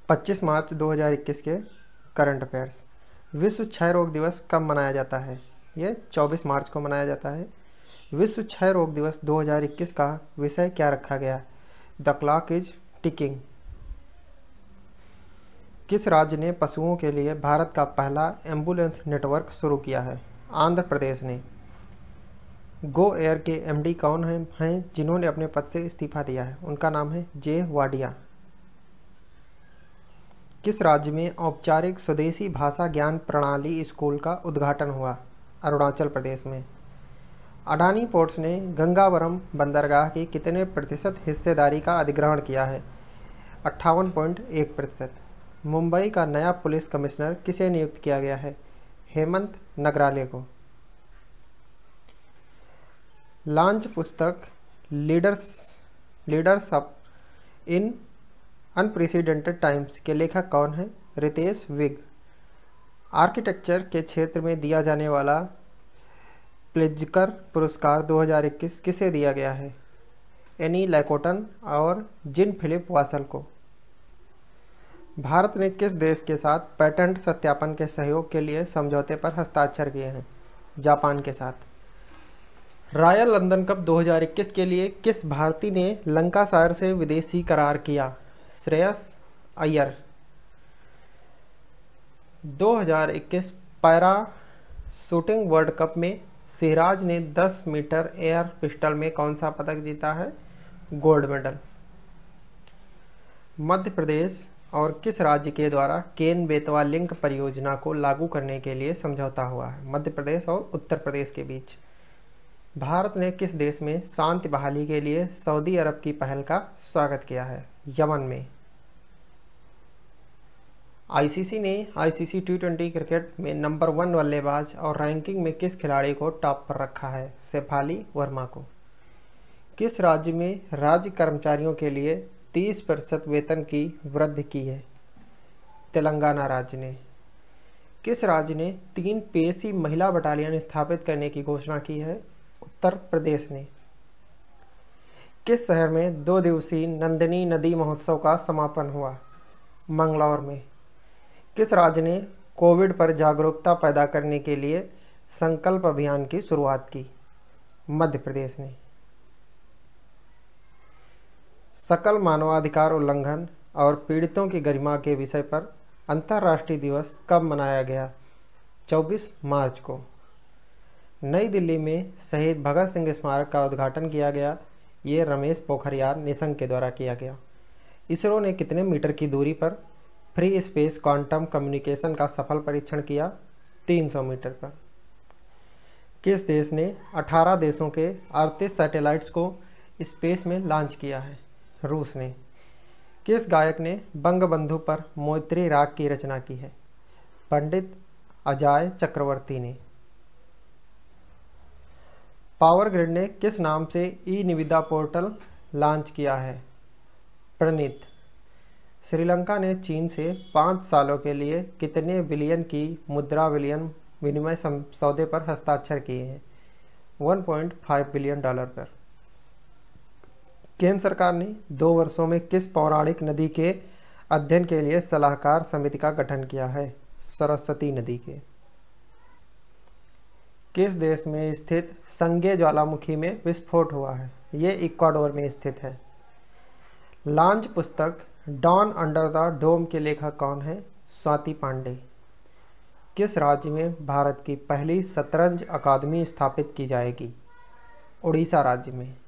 25 मार्च 2021 के current affairs. विश्व क्षय रोग दिवस कब मनाया जाता है? ये 24 मार्च को मनाया जाता है। विश्व क्षय रोग दिवस 2021 का विषय क्या रखा गया? The clock is ticking. किस राज्य ने पशुओं के लिए भारत का पहला एम्बुलेंस नेटवर्क शुरू किया है? आंध्र प्रदेश ने। गो एयर के एमडी कौन हैं जिन्होंने अपने पद से इस्तीफा दिया है? उनका नाम है जे वाडिया। किस राज्य में औपचारिक स्वदेशी भाषा ज्ञान प्रणाली स्कूल का उद्घाटन हुआ? अरुणाचल प्रदेश में। अडानी पोर्ट्स ने गंगावरम बंदरगाह की कितने प्रतिशत हिस्सेदारी का अधिग्रहण किया है? 58.1%। मुंबई का नया पुलिस कमिश्नर किसे नियुक्त किया गया है? हेमंत नगराले को। लॉन्च पुस्तक leaders up in unprecedented times के लेखक कौन है? रितेश विग। आर्किटेक्चर के क्षेत्र में दिया जाने वाला प्लित्ज़कर पुरस्कार 2021 किसे दिया गया है? एनी लैकोटन और जिन फिलिप वासल को। भारत ने किस देश के साथ पेटेंट सत्यापन के सहयोग के लिए समझौते पर हस्ताक्षर किए हैं? जापान के साथ। रॉयल लंदन कप 2021 के लिए किस भारतीय ने लंकाशायर से विदेशी करार किया? Shreyas Iyer. 2021 para shooting world cup में सिराज ने 10 मीटर एयर पिस्टल में कौन सा पदक जीता है? Gold medal. मध्य प्रदेश और किस राज्य के द्वारा केन बेतवा लिंक परियोजना को लागू करने के लिए समझौता हुआ है? मध्य प्रदेश और उत्तर प्रदेश के बीच। भारत ने किस देश में शांति बहाली के लिए सऊदी अरब की पहल का स्वागत किया है? यमन में। आईसीसी ने आईसीसी T20 क्रिकेट में नंबर 1 बल्लेबाज और रैंकिंग में किस खिलाड़ी को टॉप पर रखा है? शेफाली वर्मा को। किस राज्य में राज्य कर्मचारियों के लिए 30% वेतन की वृद्धि की है? तेलंगाना राज्य ने। किस राज्य ने 3 पीएसी महिला बटालियन स्थापित करने की घोषणा की है? उत्तर प्रदेश ने। किस शहर में 2 दिवसीय नंदिनी नदी महोत्सव का समापन हुआ? मंगलौर में। किस राज्य ने कोविड पर जागरूकता पैदा करने के लिए संकल्प अभियान की शुरुआत की? मध्य प्रदेश ने। सकल मानवाधिकार उल्लंघन और पीड़ितों की गरिमा के विषय पर अंतर्राष्ट्रीय दिवस कब मनाया गया? 24 मार्च को। नई दिल्ली में शहीद भगत सिंह स्मारक का उद्घाटन किया गया। ये रमेश पोखरियाल निशंक के द्वारा किया गया। इसरो ने कितने मीटर की दूरी पर फ्री स्पेस क्वांटम कम्युनिकेशन का सफल परीक्षण किया? 300 मीटर पर। किस देश ने 18 देशों के 38 सैटेलाइट्स को स्पेस में लॉन्च किया है? रूस ने। किस गायक ने बंगबंधु पर मैत्री राग की रचना की है? पंडित अजय चक्रवर्ती ने। पावर ग्रिड ने किस नाम से ई निविदा पोर्टल लॉन्च किया है? प्रणीत। श्रीलंका ने चीन से 5 सालों के लिए कितने बिलियन की मुद्रा विनिमय सौदे पर हस्ताक्षर किए हैं? $1.5 बिलियन पर। केंद्र सरकार ने 2 वर्षों में किस पौराणिक नदी के अध्ययन के लिए सलाहकार समिति का गठन किया है? सरस्वती नदी के। किस देश में स्थित संगे ज्वालामुखी में विस्फोट हुआ है? ये इक्वाडोर में स्थित है। लॉन्च पुस्तक डॉन अंडर द डोम के लेखक कौन है? स्वाति पांडे। किस राज्य में भारत की पहली शतरंज अकादमी स्थापित की जाएगी? उड़ीसा राज्य में।